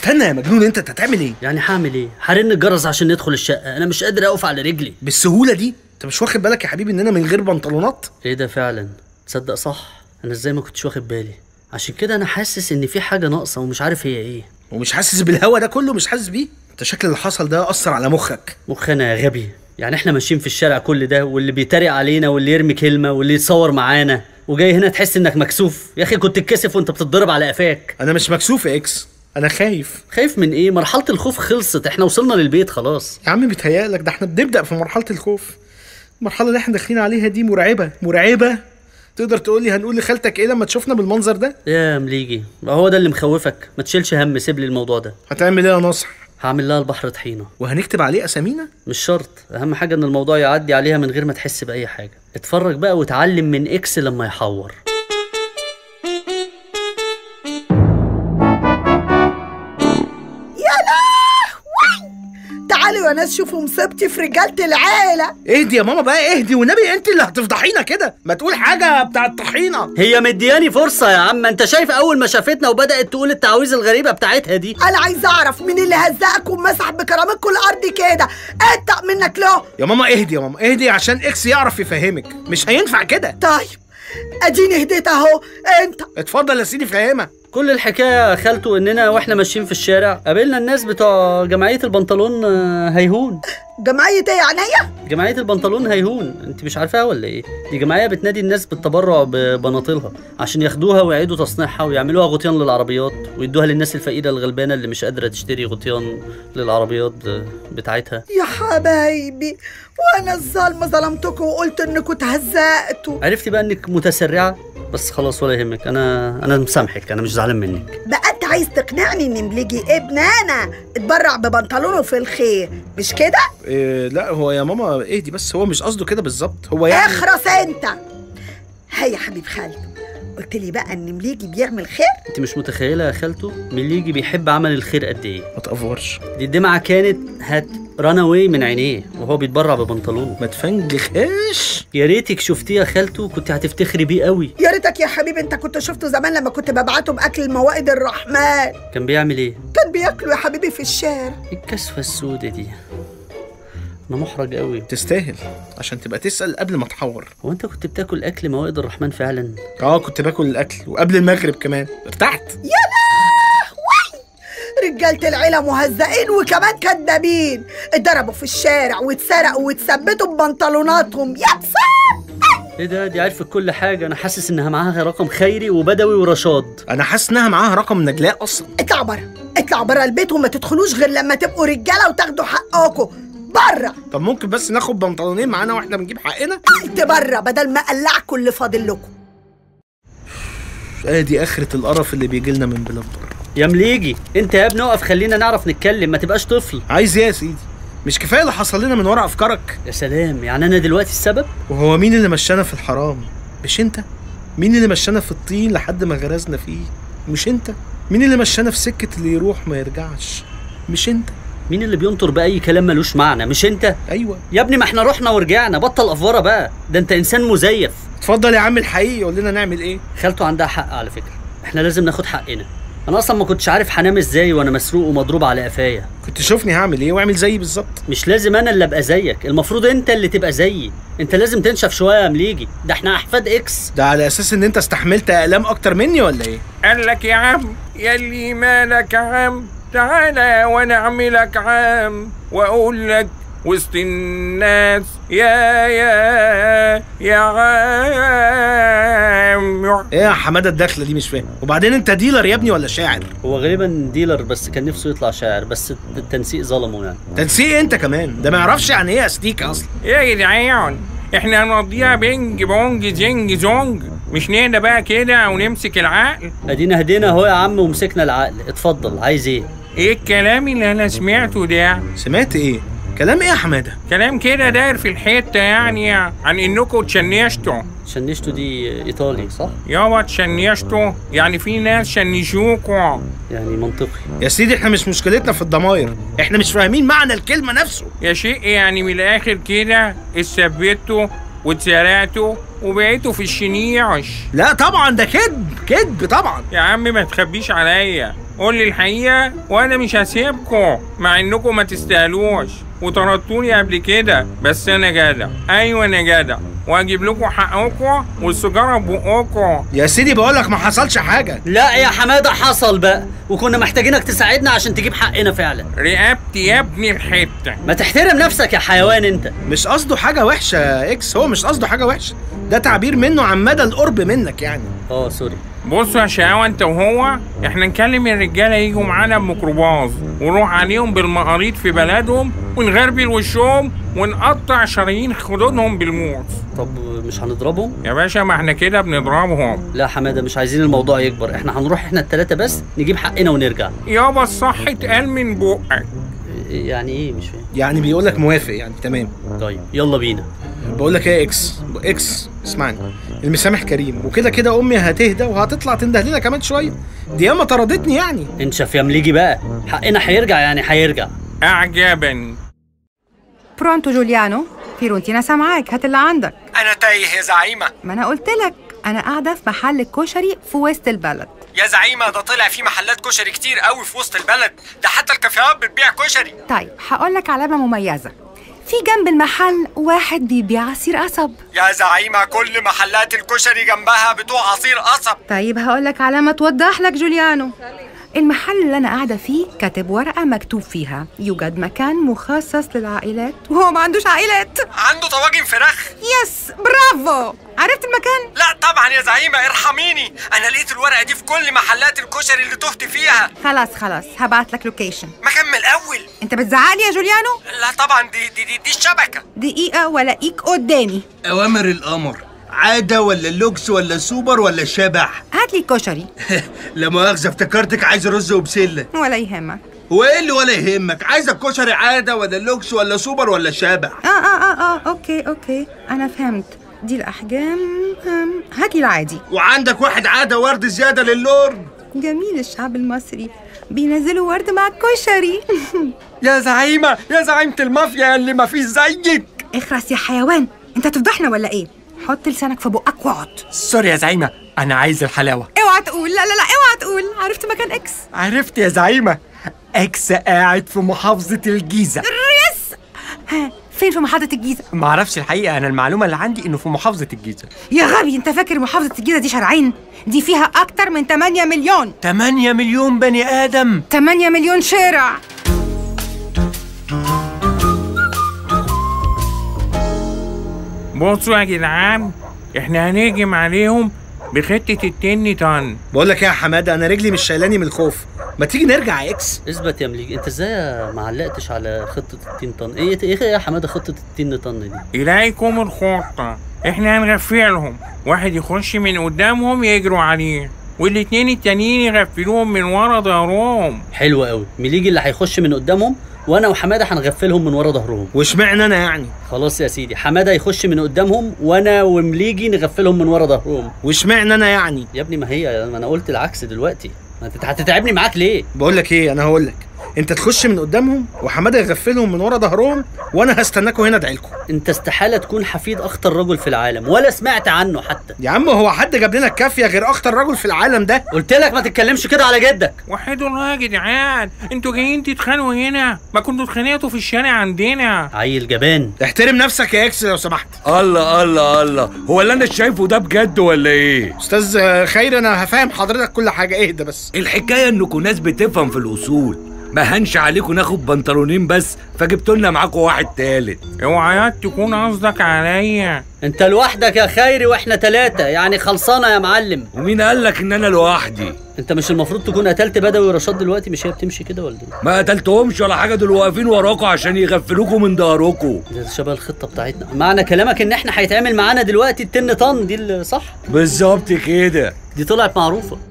استنى يا مجنون، انت هتعمل ايه؟ يعني هعمل ايه؟ هرن الجرس عشان ندخل الشقه، انا مش قادر اقف على رجلي بالسهوله دي؟ انت مش واخد بالك يا حبيبي اننا من غير بنطلونات؟ ايه ده فعلا؟ تصدق صح، انا ازاي ما كنتش واخد بالي؟ عشان كده انا حاسس ان في حاجه ناقصه ومش عارف هي ايه. ومش حاسس بالهوا ده كله؟ مش حاسس بيه؟ انت شكل اللي حصل ده اثر على مخك. مخنا يا غبي، يعني احنا ماشيين في الشارع كل ده، واللي بيتريق علينا واللي يرمي كلمه واللي يتصور معانا، وجاي هنا تحس انك مكسوف؟ يا اخي كنت تتكسف وانت بتتضرب على قفاك. انا مش مكسوف يا اكس، انا خايف. خايف من ايه؟ مرحله الخوف خلصت، احنا وصلنا للبيت خلاص. يا عم بيتهيألك، ده احنا بنبدأ في مرحله الخوف. المرحله اللي احنا داخلين عليها دي مرعبه مرعبه. تقدر تقول لي هنقول لخالتك ايه لما تشوفنا بالمنظر ده؟ يا مليجي، هو ده اللي مخوفك؟ ما تشيلش هم، سيب لي الموضوع ده. هتعمل ايه يا ناصح؟ هعمل لها البحر طحينه. وهنكتب عليه اسامينا؟ مش شرط، اهم حاجه ان الموضوع يعدي عليها من غير ما تحس باي حاجه. اتفرج بقى وتعلم من اكس لما يحور. تعالوا يا ناس شوفوا مصيبتي في رجاله العيله. اهدي يا ماما بقى، اهدي والنبي، انت اللي هتفضحينا كده. ما تقول حاجه بتاع الطحينه. هي مدياني فرصه يا عم، انت شايف اول ما شافتنا وبدات تقول التعويذه الغريبه بتاعتها دي. انا عايز اعرف مين اللي هزقك ومسح بكرامتكم الارض كده. اتق منك له. يا ماما اهدي، يا ماما اهدي عشان اكس يعرف يفهمك. مش هينفع كده. طيب اديني هديت اهو. انت اتفضل يا سيدي فهمها. كل الحكايه يا خالته اننا واحنا ماشيين في الشارع قابلنا الناس بتوع جمعيه البنطلون هيهون. جمعيه ايه يعني هي؟ جمعيه البنطلون هيهون، انت مش عارفاها ولا ايه؟ دي جمعيه بتنادي الناس بالتبرع ببناطيلها عشان ياخدوها ويعيدوا تصنيعها ويعملوها غطيان للعربيات ويدوها للناس الفقيره الغلبانه اللي مش قادره تشتري غطيان للعربيات بتاعتها. يا حبايبي، وانا الظالمه ظلمتكم وقلت انكم اتهزقتوا. عرفتي بقى انك متسرعه، بس خلاص ولا يهمك، انا مسامحك، انا مش زعلان منك. بقى انت عايز تقنعني ان مليجي ابن انا اتبرع ببنطلونه في الخير، مش كده؟ إيه لا، هو يا ماما اهدي بس، هو مش قصده كده بالظبط، هو يعني اخرس انت. هيا يا حبيب خالته، قلت لي بقى ان مليجي بيعمل خير؟ انت مش متخيله يا خالته مليجي بيحب عمل الخير قد ايه. ما تقفرش. دي الدمعه كانت ران اواي من عينيه وهو بيتبرع ببنطلونه. ما تفنجخش. يا ريتك شفتيه يا خالته، كنت هتفتخري بيه قوي. يا ريتك يا حبيبي انت كنت شفته زمان لما كنت ببعته باكل الموائد الرحمن. كان بيعمل ايه؟ كان بياكله يا حبيبي في الشارع. الكسفه السودة دي، انا محرج قوي. تستاهل عشان تبقى تسأل قبل ما تحور. هو انت كنت بتاكل اكل موائد الرحمن فعلا؟ كنت باكل الاكل وقبل المغرب كمان ارتحت. يا لهوي، رجالة العيلة مهزقين وكمان كدابين، اتضربوا في الشارع واتسرقوا واتثبتوا ببنطلوناتهم. يا بصار ايه ده؟ دي عارفه كل حاجه. انا حاسس انها معاها رقم خيري وبدوي ورشاد. انا حاسس انها معاها رقم نجلاء اصلا. اطلعوا بره، اطلعوا بره البيت وما تدخلوش غير لما تبقوا رجاله وتاخدوا حقكم. بره. طب ممكن بس ناخد بنطلونين معانا واحنا بنجيب حقنا؟ قلت بره بدل ما اقلعكم اللي فاضل لكم. ادي اخرة القرف اللي بيجي لنا من بلاد بره. يا مليجي انت يا ابني اقف، خلينا نعرف نتكلم، ما تبقاش طفل. عايز ايه يا سيدي؟ مش كفايه اللي حصل لنا من ورا افكارك؟ يا سلام، يعني انا دلوقتي السبب؟ وهو مين اللي مشانا في الحرام؟ مش انت؟ مين اللي مشانا في الطين لحد ما غرزنا فيه؟ مش انت؟ مين اللي مشانا في سكه اللي يروح ما يرجعش؟ مش انت؟ مين اللي بينطر باي كلام ملوش معنى؟ مش انت؟ ايوه يا ابني، ما احنا رحنا ورجعنا، بطل افوره بقى، ده انت انسان مزيف. اتفضل يا عم الحقيقي، قول لنا نعمل ايه؟ خالته عندها حق على فكره، احنا لازم ناخد حقنا. انا اصلا ما كنتش عارف هنام ازاي وانا مسروق ومضروب على قفايا. كنت شوفني هعمل ايه واعمل زيي بالظبط. مش لازم انا اللي ابقى زيك، المفروض انت اللي تبقى زيي. انت لازم تنشف شويه يا مليجي، ده احنا احفاد اكس. ده على اساس ان انت استحملت اقلام اكتر مني ولا ايه؟ قال لك يا عم يلي مالك عم، تعالى وانا اعملك عام واقول لك وسط الناس يا عام. ايه يا حماده الدخله دي؟ مش فاهم. وبعدين انت ديلر يا ابني ولا شاعر؟ هو غالبا ديلر، بس كان نفسه يطلع شاعر، بس التنسيق ظلمه يعني. تنسيق انت كمان؟ ده ما يعرفش يعني ايه استيكه اصلا. يا جدعان احنا هنقضيها بينج بونج زنج زونج، مش نهدى بقى كده ونمسك العقل؟ ادينا هدينا اهو يا عم ومسكنا العقل. اتفضل، عايز ايه؟ ايه الكلام اللي انا سمعته ده؟ سمعت ايه؟ كلام ايه يا حماده؟ كلام كده داير في الحته يعني عن انكم تشنشتوا. شنشتوا دي ايطالي صح؟ يابا تشنشتوا يعني في ناس شنشوكوا. يعني منطقي يا سيدي. احنا مش مشكلتنا في الضماير، احنا مش فاهمين معنى الكلمه نفسه. يا شيء يعني من الاخر كده اتثبتوا واتسرقتوا وبقيتوا في الشنيعش. لا طبعا ده كذب كذب طبعا. يا عم ما تخبيش عليا، قول لي الحقيقة وانا مش هسيبكم، مع انكم ما تستاهلوش وطردتوني قبل كده، بس انا جدع. ايوه انا جدع، واجيب لكم حقكم والسجارة ببقكم. يا سيدي بقولك ما حصلش حاجة. لا يا حماده حصل بقى، وكنا محتاجينك تساعدنا عشان تجيب حقنا فعلا. رقبتي يا ابني الحتة. ما تحترم نفسك يا حيوان انت. مش قصده حاجة وحشة يا اكس، هو مش قصده حاجة وحشة، ده تعبير منه عن مدى القرب منك يعني. سوري. بصوا يا شقاوة انت وهو، احنا نكلم الرجالة يجوا معانا بميكروباص ونروح عليهم بالمقاريض في بلدهم ونغربل وشهم ونقطع شرايين خدودهم بالموس. طب مش هنضربهم؟ يا باشا ما احنا كده بنضربهم. لا حماده مش عايزين الموضوع يكبر، احنا هنروح احنا التلاتة بس نجيب حقنا ونرجع. يابا الصح اتقال من بقك. يعني ايه مش فاهم؟ يعني بيقولك موافق يعني. تمام طيب يلا بينا. بقولك ايه يا اكس اسمعني، المسامح كريم، وكده كده امي هتهدى وهتطلع تنده لنا كمان شويه، دي ياما طردتني يعني. انشف يا مليجي بقى، حقنا هيرجع يعني هيرجع. اعجبا. برونتو جوليانو، فيرونتينا سامعاك، هات اللي عندك. أنا تايه يا زعيمة. ما أنا قلت لك أنا قاعدة في محل الكشري في وسط البلد. يا زعيمة ده طلع في محلات كشري كتير قوي في وسط البلد، ده حتى الكافيهات بتبيع كشري. طيب هقول لك علامة مميزة، في جنب المحل واحد بيبيع عصير قصب. يا زعيمة كل محلات الكشري جنبها بتوع عصير قصب. طيب هقول لك علامة توضح لك جوليانو، المحل اللي أنا قاعدة فيه كاتب ورقة مكتوب فيها يوجد مكان مخصص للعائلات، وهو ما عندوش عائلات. عنده طواجن فراخ. يس برافو، عرفت المكان؟ لا طبعا يا زعيمة ارحميني، أنا لقيت الورقة دي في كل محلات الكشري اللي تهت فيها. خلاص هبعت لك لوكيشن. مكان من الأول. أنت بتزعقلي يا جوليانو؟ لا طبعا دي الشبكة. دقيقة ولاقيك قدامي. أوامر القمر، عادة ولا اللوكس ولا سوبر ولا شبح؟ هاتلي الكشري. لا مؤاخذة افتكرتك عايز رز وبسلة. ولا يهمك. هو ايه اللي ولا يهمك؟ عايزة الكشري عادة ولا اللوكس ولا سوبر ولا شبح؟ اوكي انا فهمت، دي الاحجام. هاتلي العادي. وعندك واحد عادة ورد زيادة للورد. جميل الشعب المصري بينزلوا ورد مع الكشري. يا زعيمة المافيا اللي ما فيش زيك. اخرس يا حيوان، انت تفضحنا ولا ايه؟ حط لسانك في بقك واقعد. سوري يا زعيمة، أنا عايز الحلاوة. اوعى تقول، لا اوعى تقول. عرفت مكان اكس؟ عرفت يا زعيمة، اكس قاعد في محافظة الجيزة. يس. فين في محافظة الجيزة؟ معرفش الحقيقة، أنا المعلومة اللي عندي إنه في محافظة الجيزة. يا غبي، أنت فاكر محافظة الجيزة دي شارعين؟ دي فيها أكتر من 8 مليون. 8 مليون بني آدم. 8 مليون شارع. بصوا يا جدعان، احنا هنهجم عليهم بخطة التن طن. بقولك يا حمادة، أنا رجلي مش شايلاني من الخوف، ما تيجي نرجع يا اكس. اثبت يا مليجي، انت ازاي ما علقتش على خطة التين طن؟ ايه يا حمادة خطة التين طن دي؟ إليكم الخطة، احنا هنغفلهم، واحد يخش من قدامهم يجروا عليه، والاتنين التانيين يغفلوهم من ورا ظهرهم. حلو قوي، مليجي اللي هيخش من قدامهم وانا وحماده هنغفلهم من ورا ظهرهم. واشمعنى انا يعني؟ خلاص يا سيدي، حماده يخش من قدامهم وانا ومليجي نغفلهم من ورا ظهرهم. واشمعنى انا يعني؟ يا ابني ما انا قلت العكس دلوقتي، ما انت هتتعبني معاك ليه؟ بقول لك ايه، انا هقول لك، انت تخش من قدامهم وحماده يغفلهم من ورا ظهرهم، وانا هستناكوا هنا ادعي لكم. انت استحاله تكون حفيد اخطر رجل في العالم، ولا سمعت عنه حتى. يا عم هو حد جاب لنا الكافيه غير اخطر رجل في العالم ده؟ قلت لك ما تتكلمش كده على جدك. وحدوا الله يا جدعان، انتوا جايين تتخانقوا هنا، ما كنتوا اتخانقتوا في الشارع عندنا. عيل جبان. احترم نفسك يا اكس لو سمحت. الله، هو اللي انا شايفه ده بجد ولا ايه؟ استاذ خير، انا هفهم حضرتك كل حاجه، اهدى بس. الحكايه انكم ناس بتفهم في الاصول، ما هنش عليكم ناخد بنطلونين بس فجبتوا لنا معاكم واحد تالت. اوعى تكون قصدك عليا. انت لوحدك يا خيري واحنا 3، يعني خلصانه يا معلم. ومين قالك ان انا لوحدي؟ انت مش المفروض تكون قتلت بدوي ورشاد دلوقتي؟ مش هي بتمشي كده ولا ايه؟ ما قتلتهمش ولا حاجه، دول واقفين وراكم عشان يغفلوكم من ظهركم. ده شبه الخطه بتاعتنا. معنى كلامك ان احنا هيتعمل معانا دلوقتي التن طن دي صح؟ بالظبط كده. دي طلعت معروفه.